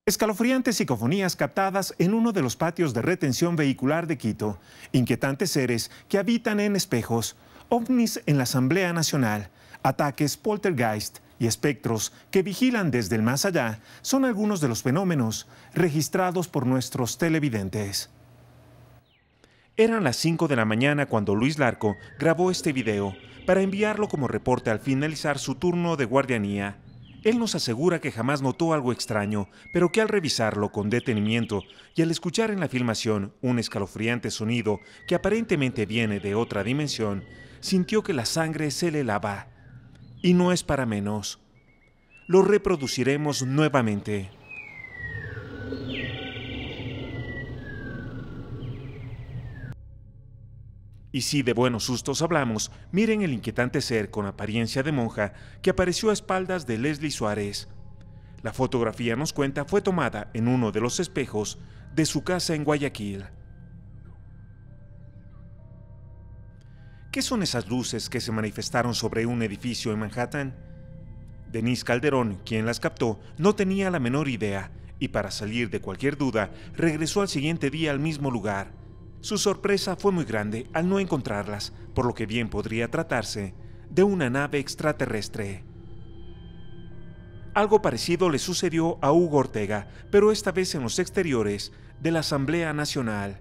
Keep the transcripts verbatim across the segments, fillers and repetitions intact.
Escalofriantes psicofonías captadas en uno de los patios de retención vehicular de Quito, inquietantes seres que habitan en espejos, ovnis en la Asamblea Nacional, ataques poltergeist y espectros que vigilan desde el más allá son algunos de los fenómenos registrados por nuestros televidentes. Eran las cinco de la mañana cuando Luis Larco grabó este video para enviarlo como reporte al finalizar su turno de guardianía. Él nos asegura que jamás notó algo extraño, pero que al revisarlo con detenimiento y al escuchar en la filmación un escalofriante sonido que aparentemente viene de otra dimensión, sintió que la sangre se le helaba. Y no es para menos. Lo reproduciremos nuevamente. Y si de buenos sustos hablamos, miren el inquietante ser con apariencia de monja que apareció a espaldas de Leslie Suárez. La fotografía, nos cuenta, fue tomada en uno de los espejos de su casa en Guayaquil. ¿Qué son esas luces que se manifestaron sobre un edificio en Manhattan? Denise Calderón, quien las captó, no tenía la menor idea y para salir de cualquier duda, regresó al siguiente día al mismo lugar. Su sorpresa fue muy grande al no encontrarlas, por lo que bien podría tratarse de una nave extraterrestre. Algo parecido le sucedió a Hugo Ortega, pero esta vez en los exteriores de la Asamblea Nacional.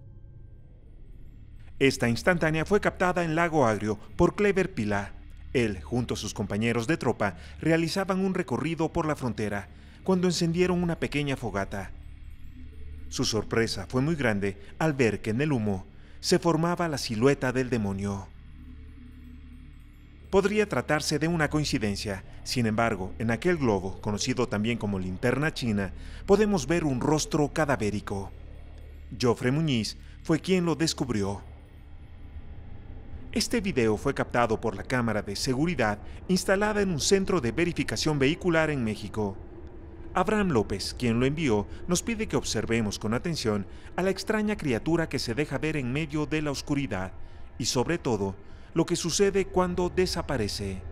Esta instantánea fue captada en Lago Agrio por Clever Pila. Él, junto a sus compañeros de tropa, realizaban un recorrido por la frontera cuando encendieron una pequeña fogata. Su sorpresa fue muy grande al ver que en el humo se formaba la silueta del demonio. Podría tratarse de una coincidencia, sin embargo, en aquel globo, conocido también como linterna china, podemos ver un rostro cadavérico. Jofre Muñiz fue quien lo descubrió. Este video fue captado por la cámara de seguridad instalada en un centro de verificación vehicular en México. Abraham López, quien lo envió, nos pide que observemos con atención a la extraña criatura que se deja ver en medio de la oscuridad y, sobre todo, lo que sucede cuando desaparece.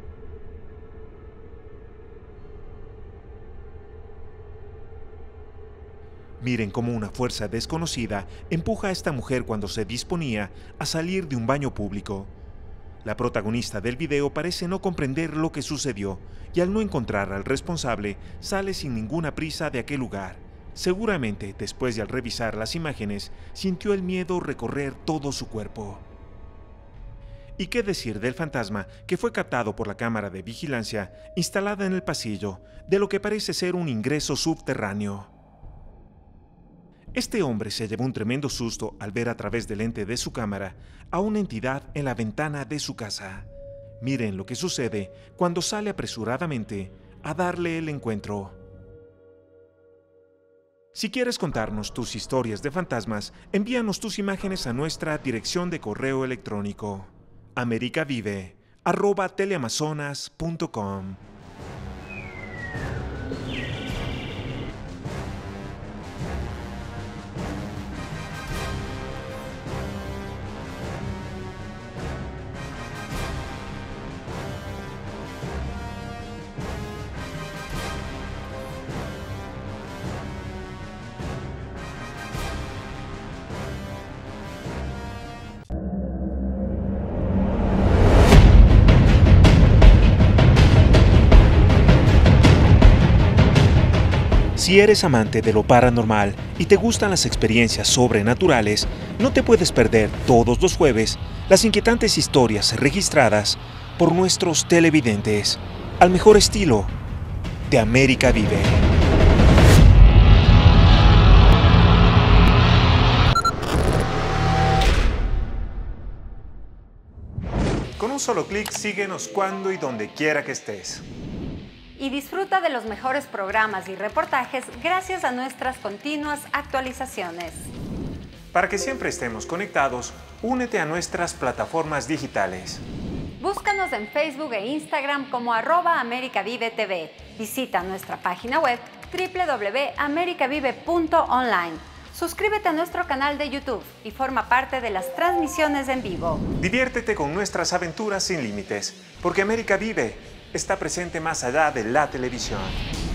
Miren cómo una fuerza desconocida empuja a esta mujer cuando se disponía a salir de un baño público. La protagonista del video parece no comprender lo que sucedió y al no encontrar al responsable sale sin ninguna prisa de aquel lugar. Seguramente, después de al revisar las imágenes, sintió el miedo recorrer todo su cuerpo. ¿Y qué decir del fantasma que fue captado por la cámara de vigilancia instalada en el pasillo de lo que parece ser un ingreso subterráneo? Este hombre se llevó un tremendo susto al ver a través del lente de su cámara a una entidad en la ventana de su casa. Miren lo que sucede cuando sale apresuradamente a darle el encuentro. Si quieres contarnos tus historias de fantasmas, envíanos tus imágenes a nuestra dirección de correo electrónico americavive arroba teleamazonas punto com. Si eres amante de lo paranormal y te gustan las experiencias sobrenaturales, no te puedes perder todos los jueves las inquietantes historias registradas por nuestros televidentes, al mejor estilo de América Vive. Con un solo clic, síguenos cuando y donde quiera que estés. Y disfruta de los mejores programas y reportajes gracias a nuestras continuas actualizaciones. Para que siempre estemos conectados, únete a nuestras plataformas digitales. Búscanos en Facebook e Instagram como arroba americavive T V. Visita nuestra página web doble u doble u doble u punto americavive punto online. Suscríbete a nuestro canal de YouTube y forma parte de las transmisiones en vivo. Diviértete con nuestras aventuras sin límites, porque América Vive está presente más allá de la televisión.